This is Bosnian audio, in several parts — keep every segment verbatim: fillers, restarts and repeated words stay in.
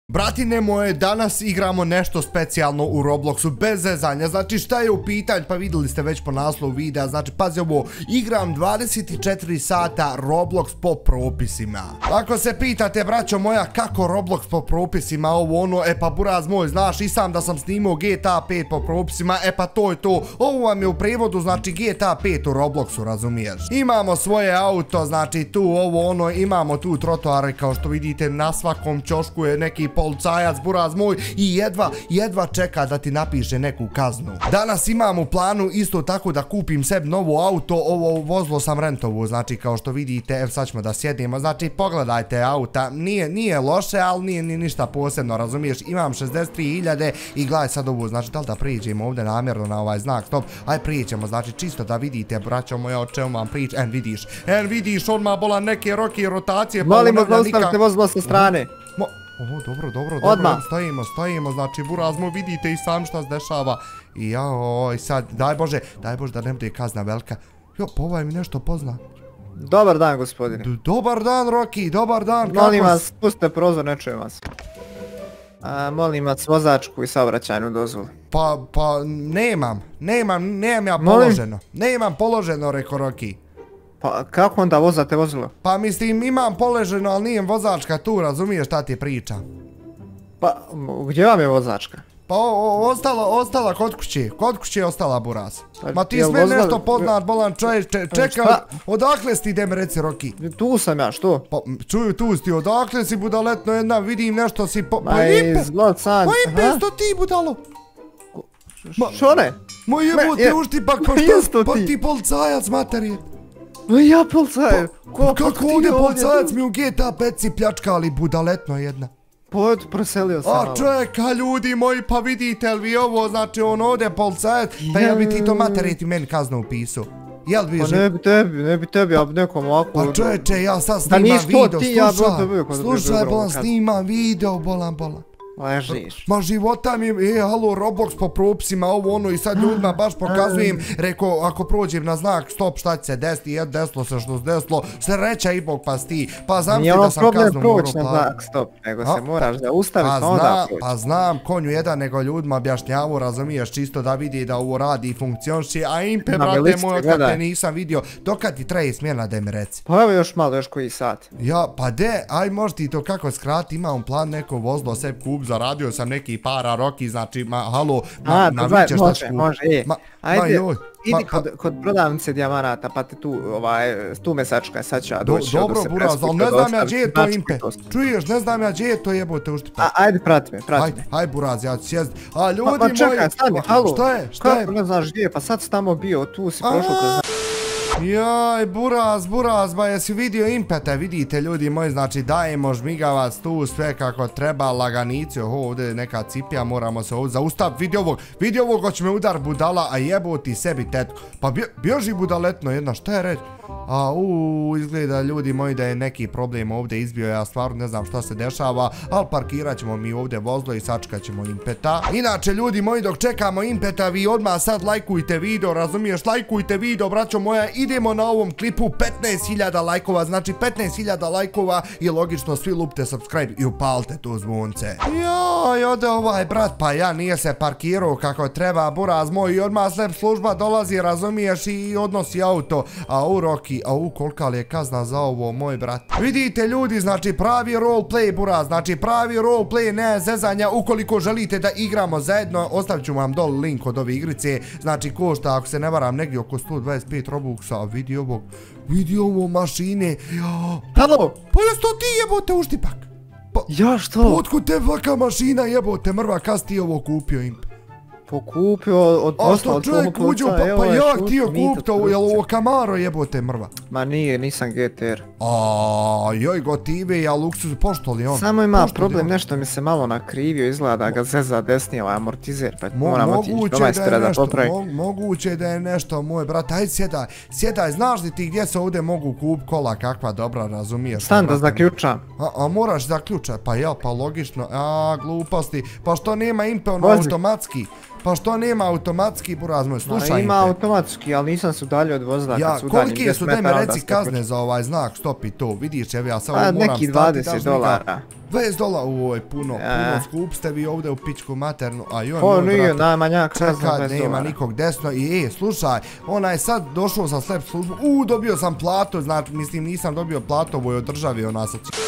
Bratine moje, danas igramo nešto specijalno u Robloxu, bez zezanja. Znači šta je u pitanju, pa vidjeli ste već po naslovu videa. Znači pazi ovo, igram dvadeset četiri sata Roblox po propisima. Ako se pitate, braćo moja, kako Roblox po propisima, ovo ono, e pa buraz moj, znaš i sam da sam snimao G T A pet po propisima, e pa to je to. Ovo vam je u prevodu, znači G T A pet u Robloxu, razumiješ? Imamo svoje auto, znači tu ovo ono, imamo tu trotoare, kao što vidite, na svakom ćošku je neki policajac, buraz moj, i jedva, jedva čeka da ti napiše neku kaznu. Danas imam u planu isto tako da kupim sebi novo auto, ovo vozilo sam rentovo, znači kao što vidite, evo sad ćemo da sjedimo, znači pogledajte auta, nije, nije loše, ali nije ni ništa posebno, razumiješ, imam šezdeset tri hiljade i gledaj sad ovo, znači da li da prijeđemo ovdje namjerno na ovaj znak, stop, aj prijeđemo, znači čisto da vidite, braćo moja, o čemu vam prič, en vidiš, en vidiš, odmah bola neke roke rotacije, pa molimo da ostavite vozilo sa strane. Ovo, dobro, dobro, dobro, stojimo, stojimo, znači, burazmo, vidite i sam šta se dešava. I jao, sad, daj Bože, daj Bože da ne bude kazna velika. Jo, pa ovaj mi nešto pozna. Dobar dan, gospodine. Dobar dan, Roki, dobar dan. Molim vas, pustite prozor, ne čujem vas. Molim vas, vozačku i saobraćajnu dozvolu. Pa, pa, nemam, nemam, nemam ja položeno. Nemam položeno, reko Roki. Pa kako onda vozate vozilo? Pa mislim imam položeno, ali nijem vozačka tu, razumiješ šta ti pričam? Pa gdje vam je vozačka? Pa ostala, ostala kod kuće, kod kuće je ostala buraz. Ma ti sve nešto poznat, bolan čovječe, čekaj, odakle si ti, idem reci Roki? Tu sam ja, što? Pa čuju, tu si ti, odakle si budaletno jedna, vidim nešto si po... Ma izgled san... Ma impe, sto ti budalo! Što ne? Ma jebo te ušti, pa ko što, pa ti policajac materije. Ja policajac? Kako ovdje policajac mi u G T A pet si pljačkali, budaletno jedna. Pa eto, preselio sam. A čeka, ljudi moji, pa vidite li vi ovo, znači on ovdje policajac, pa jel bi ti to materije ti meni kazno upisao? Jel bi živ? Pa ne bi tebi, ne bi tebi, ja bi nekom ovako... Pa čovječe, ja sad snimam video, slušaj, slušaj, bolan, snimam video, bolan, bolan. Ležiš. Ma života mi, e, halo, Roblox po propisima, ovo ono i sad ljudima baš pokazujem, reko, ako prođem na znak, stop, šta će se desiti, jed desilo se što se desilo, sreća i bog pa sti, pa znam ti da sam kaznu moru proći na znak, stop, nego se moraš da ustaviš pa onda proći. Pa znam, konju jedan nego ljudima objašnjavu, razumiješ, čisto da vidi da ovo radi i funkcionši, a impe, brate moj, kad te nisam vidio, dokad ti treje smjena da mi reci. Pa evo još malo, još koji sat. Ja, pa de, aj možda ti to kako skrati, imam plan neko vozilo, sebi kup, zaradio sam neki para, Roki, znači, ma, halo, na viće šta ću kup. Može, može, ajde, idi kod prodavnice dijamanata, pa te tu, ovaj, tu me sačkaj, sad ću ja doći. Dobro, buraz, ali ne znam ja gdje je to impe, čuješ, ne znam ja gdje je to jebote uštipa. Ajde, prati me, prati me. Haj, buraz, ja ću sjezd, a ljudi moji... Pa čekaj, stani, halo, šta je, šta je? Kako ne znaš gdje je, pa sad si tamo bio, tu si prošao kroz... Jaj, buraz, buraz, ba jesi vidio impete, vidite ljudi moji, znači dajemo žmigavac tu sve kako treba, laganici, oho, ovdje je neka cipija, moramo se ovdje zaustaviti, vidi ovog, vidi ovog, hoće me udar budala, a jebo ti sebi tetku, pa bježi budaletno jedna, šta je reći? A uuu, izgleda ljudi moji da je neki problem ovdje izbio, ja stvarno ne znam šta se dešava, ali parkirat ćemo mi ovdje vozilo i sačekat ćemo impeta. Inače ljudi moji, dok čekamo impeta, vi odmah sad lajkujte video, razumiješ, lajkujte video, braćo moja, idemo na ovom klipu petnaest hiljada lajkova, znači petnaest hiljada lajkova i logično svi lupte subscribe i upalite to zvonce. Joj, ode ovaj brat, pa ja nije se parkirao kako treba, buraz moj, i odmah slep služba dolazi, razumiješ, i odnosi auto, a u Roki, a u kolika li je kazna za ovo, moj brat. Vidite ljudi, znači pravi roleplay, buraz, znači pravi roleplay, ne zezanja, ukoliko želite da igramo zajedno, ostavit ću vam dole link od ove igrice, znači košta, ako se ne varam, negdje oko sto dvadeset pet robuxa, vidi ovog, vidi ovo mašine, halo, pa jes to ti jebote uštipak? Ja što? Otkud te vlaka mašina jebote mrva, kad si ti ovo kupio imp? Pokupio od posla od čovjek uđu, pa ja htio kupit ovo, jel ovo Camaro jebote mrva? Ma nije, nisam G T R. Aaaa, joj gotive, ja luksus, pošto li on? Samo ima problem, nešto mi se malo nakrivio, izgleda da ga zeza desnije ovaj amortizer, pa moram otići do majstora da popravim. Moguće da je nešto, moj brat, ajde sjedaj, sjedaj, znaš li ti gdje se ovdje mogu kup kola, kakva dobra, razumiješ? Stan da zaključam. A moraš zaključati, pa jel, pa logično, a gluposti, pa što nema impe ono automatski? Pa što nema automatski, buraz moj, slušaj impe. Ima automatski, ali nisam se udaljio od vozila kad se udaljim koliki su, daj mi reci kazne za ovaj znak, stop i to, vidiš, evo ja sad moram stati. Neki dvadeset dolara. dvadeset dolara, oj, puno, puno, skup ste vi ovdje u pičku maternu, a joj, moj brate. O, nije, najmanja kazna bez dolara. Čekaj, nema nikog desno i, e, slušaj, onaj sad došao sa slep službu, u, dobio sam platu, znači, mislim, nisam dobio platu ovoj od državi, ona sad će...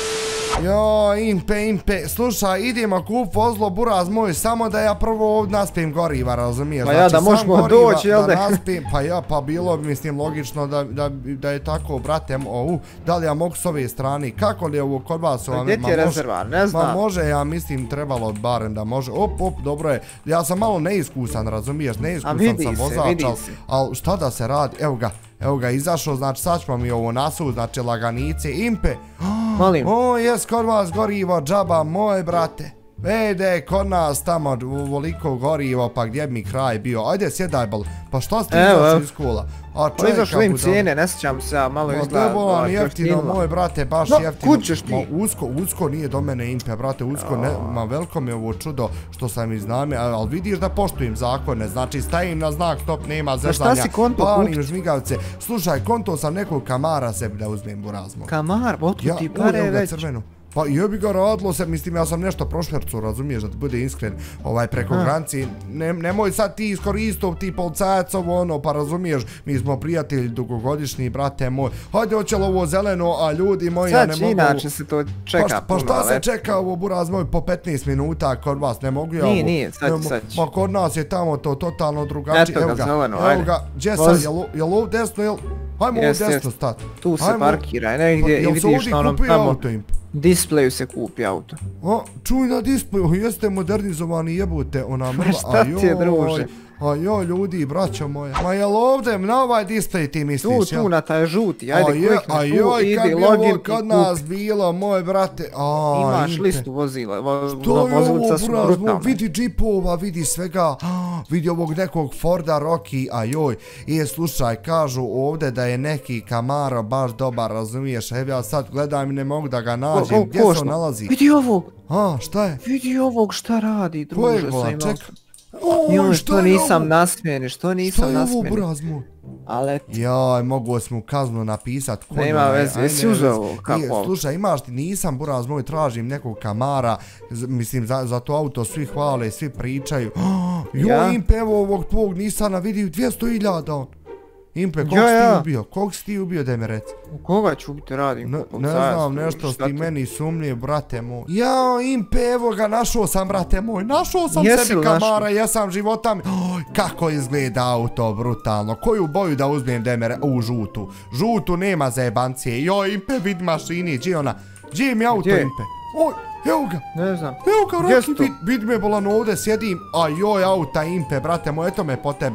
Jo, impe, impe, slušaj, idemo kup vozlo, buraz moj, samo da ja prvo ovdje naspijem goriva, razumiješ? Pa ja, da možemo doći, jel da? Pa ja, pa bilo bi, mislim, logično da je tako, brate, da li ja mogu s ove strane, kako li je ovo kod vas? Gdje ti je rezervar, ne znam. Ma može, ja mislim, trebalo barem da može, op, op, dobro je, ja sam malo neiskusan, razumiješ, neiskusan sam vozač, ali šta da se radi, evo ga. Evo ga, izašao, znači sad ćemo mi ovo nasu, znači laganice, impe. Molim. O, jes kod vas gorivo, džaba, moj brate. Ede, kod nas tamo voliko gorivo, pa gdje mi kraj bio. Ajde, sjedaj bol. Pa šta ste izašli iz škola? Pa izašli im cijene, ne sjećam se, ja malo izgleda. To je bolan jeftino, moj brate, baš jeftino. Kud ćeš ti? Usko, usko nije do mene impe, brate, usko, ma veliko mi je ovo čudo što sam izname, ali vidiš da poštujem zakone, znači stavim na znak stop, nema zezanja. Šta si konto kupiti? Palim žmigavce. Slušaj, konto sam nekog kamara sebi da uzmem burazmo. Kamar? Otkud ti pare već? Pa jebi ga radilo se, mislim ja sam nešto prošvercu, razumiješ, da ti bude iskren, ovaj preko granci, nemoj sad ti iskoristov, ti policajac ovo ono, pa razumiješ, mi smo prijatelji dugogodišnji, brate moj, hajde hoće li ovo zeleno, a ljudi moji, ja ne mogu... Sad će inače se to čeka puno, pa šta se čeka ovo buraz moj po petnaest minuta, kod vas ne mogu ja ovo... Nije, nije, sad će, sad će. Ma kod nas je tamo to totalno drugačije, evo ga, evo ga, gdje sad, jel ovo desno, jel... Hajmo ovo desno stati. Tu se parkiraj negdje i vidiš na onom tamo... Displeju se kupi auto. A, čuj na displeju, jeste modernizovani jebote, ona mrla. Šta ti je, druže? A joj, ljudi, braćo moje. Ma jel ovdje na ovaj displej ti misliš, tu, tu, na taj žuti, ajde klikni tu, idi, login i kupi. A joj, kad bi ovo kod nas bilo, moj brate, a, imaš listu vozila, vozilica su brutalne. Vidi džipova, vidi svega, vidi ovog nekog Forda Rocky, a joj, i slušaj, kažu ovdje da je neki Camaro baš dobar, razumiješ, evo ja sad gledam i ne mogu da ga nađem, gdje se on nalazi? Vidi ovog! A, šta je? Vidi ovog šta radi, druže, sa imao sam. Joj, što nisam nasmijeni, što nisam nasmijeni. Šta je ovo, buraz moj? Ale... Joj, mogu smo kaznu napisat. Nema veze, jesi uzeo ovo, kako? Slušaj, imaš ti, nisam, buraz moj, tražim nekog Camara, mislim, za to auto svi hvale, svi pričaju. Joj, impe, evo ovog tvog Nissana, vidi, dvjesto hiljada on. Impe, kog si ti ubio? Kog si ti ubio, daj me reci? Koga ću ubiti, radim? Ne znam, nešto s ti meni sumnije, brate moj. Jao, Impe, evo ga, našao sam, brate moj, našao sam sebi Camara, jesam života mi. Kako izgleda auto, brutalno. Koju boju da uzmem, daj me reci? U, žutu. Žutu, nema zajebancije. Joj, Impe, vid mašini, gdje ona? Gdje mi auto, Impe? Oj, evo ga. Ne znam. Evo ga, Rocky, vid me bolan ovdje, sjedim. A joj, auta, Impe, brate moj, eto me po tebe.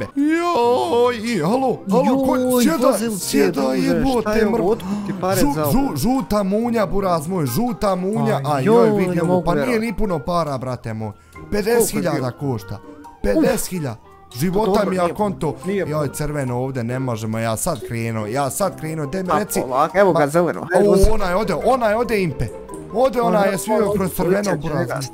Joj, halo, halo, sjedaj, sjedaj, jebote, mrk. Žuta munja, buraz moj, žuta munja. A joj, vidimo, pa nije ni puno para, brate moj. pedeset hiljada košta. pedeset hiljada. Života mi ja konto, joj crveno ovdje ne možemo, ja sad krenuo, ja sad krenuo, daj me reci. Evo ga zeleno. Ona je ode, ona je ode Impe. Ode ona je svio kroz crveno burazno.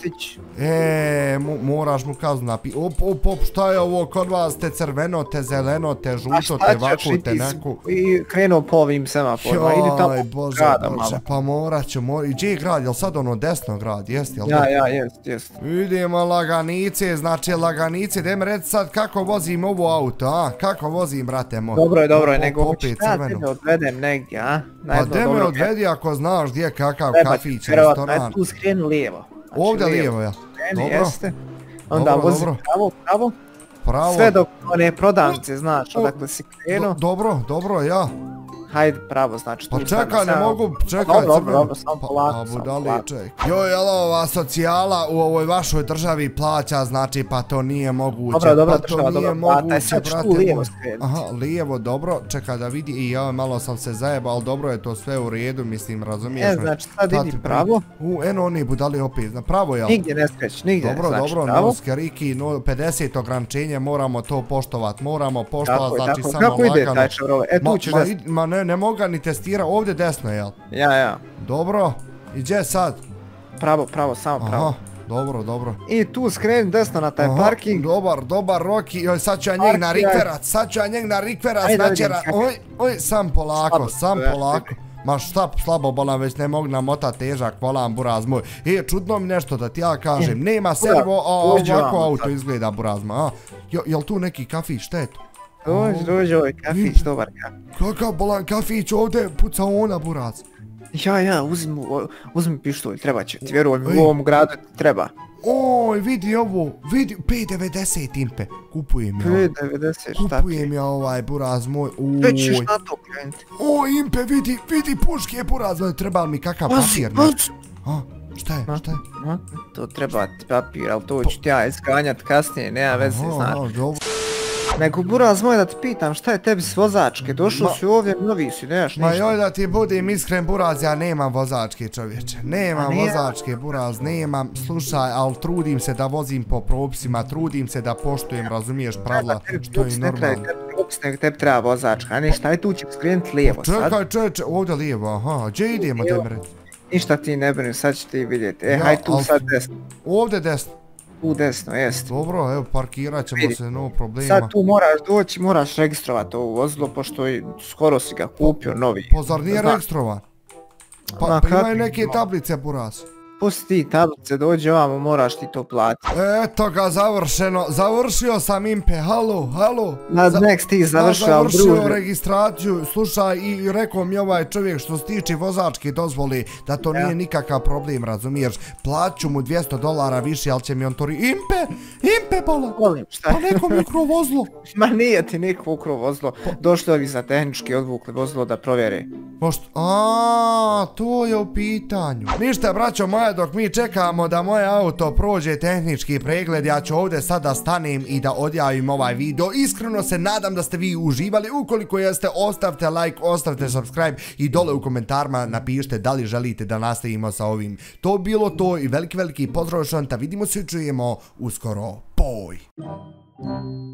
Eee, moraš mu kaznu napi. Op, op, op, šta je ovo kod vas, te crveno, te zeleno, te žuto, te vaku, te neku. I krenuo po ovim semaforima, idi tamo grada malo. Pa morat ću, morat. I gdje je grad, jel sad ono desno grad, jest, jel? Ja, ja, jest, jest. Idemo laganice, znači laganice, daj mi reći sad kako vozim ovo auto, a? Kako vozim, brate moj? Dobro je, dobro je, nego hoćeš da tebe odvedem negdje, a? Pa de me odvedi ako znaš gdje kakav kafić, restoran. Tu skrenu lijevo. Ovdje lijevo, ja. Dobro. Jeste. Onda vozi pravo, pravo. Pravo. Sve dok one prodavnice, znaš, odakle si krenuo. Dobro, dobro, ja. Hajde, pravo, znači. Pa čekaj, ne mogu, čekaj, crveno. Dobro, dobro, samo polako, samo polako. Joj, jel ova socijala u ovoj vašoj državi plaća, znači, pa to nije moguće. Dobro, dobro, država, dobro, plata je sad što lijevo skrenuti. Aha, lijevo, dobro, čekaj da vidi, i ja malo sam se zajebao, ali dobro je to sve u redu, mislim, razumiješ me. E, znači, sad idi pravo. U, eno oni budali opet, na pravo, jel? Nigdje ne skreći, nigdje ne, znači, pravo. Dobro, dobro, Riki, pedeset ograničenje, moramo to poštovat, moramo poštovat, znači, samo lagano. Kako ide taj čavrove? E, tu ćeš desno. Ma ne, ne moga ni testira, ovdje desno, jel? Ja, ja. Dobro, i gdje sad? Pravo, pravo, samo pravo. dobro, dobro. I tu skrenim desno na taj parking. Dobar, dobar, Roki, joj, sad ću ja njeg na rikverac, sad ću ja njeg na rikverac načera, oj, oj, sam polako, sam polako. Ma šta slabo bolam, već ne mogu namotat težak volan, buraz moj. E, čudno mi nešto da ti ja kažem, nema servo, a ovako auto izgleda, buraz moj. Jel tu neki kafić, šta je to? Dođi, dođi ovaj kafić, dobar kafić. Kakav bolan kafić, ovdje puca ona, buraz. Ja, ja, uzmi pištolj, treba će ti, vjerujem, u ovom gradu ti treba. Oj, vidi ovo, vidi, pet devedeset impe, kupujem ja. pet devedeset, šta ti? Kupujem ja ovaj, buraz moj, uj. Već ćeš na to krenuti. Oj, impe, vidi, vidi puške, buraz moj, treba mi kakav papir. Pazi, šta je, šta je? To treba ti papir, ali to ću ti ja iskanjat kasnije, nema veze, znaš. Nego, buraz moj, da ti pitam, šta je tebi s vozačke? Došao si ovdje, novi si, nemaš ništa. Ma joj, da ti budem iskren, buraz, ja nemam vozačke, čovječe. Nemam vozačke, buraz, nemam. Slušaj, ali trudim se da vozim po propisima, trudim se da poštujem, razumiješ, pravila, što je normalno. Nego tebi treba vozačka, a ništa, aj tu ću skrenuti lijevo sad. Čekaj, čekaj, ovdje lijevo, aha, gdje idemo, Demre? Ništa ti ne brini, sad ću ti vidjeti. E, haj tu sad desno. Ovdje desno? Tu desno, jest. Dobro, evo, parkirat ćemo se, no problema. Sad tu moraš doći, moraš registrovati ovo vozilo, pošto skoro si ga kupio, novi. Pa zar nije registrovan? Pa imaju neke tablice, buraz. Pusti ti tablice, dođi ovamo, moraš ti to platiti. Eto ga, završeno, završio sam impe, halo, halo. Na next ti završao, druže. Završio registraciju, slušaj, i rekao mi ovaj čovjek što se tiče vozačke dozvoli, da to nije nikakav problem, razumiješ. Plaću mu dvjesto dolara više, ali će mi on to ri... Impe, impe, bola. Volim, šta? Pa neko mi ukro vozilo. Ma nije ti niko ukro vozilo, došli ovi za tehnički odvukli vozilo da provjere. Možda, aaa, to je u pitanju. Ništa, braćo moja, dok mi čekamo da moje auto prođe tehnički pregled, ja ću ovdje sada stanem i da odjavim ovaj video. Iskreno se nadam da ste vi uživali. Ukoliko jeste, ostavite like, ostavite subscribe i dole u komentarima napišite da li želite da nastavimo sa ovim. To bilo to i veliki veliki pozdrav šanta. Vidimo se i čujemo uskoro. Boj!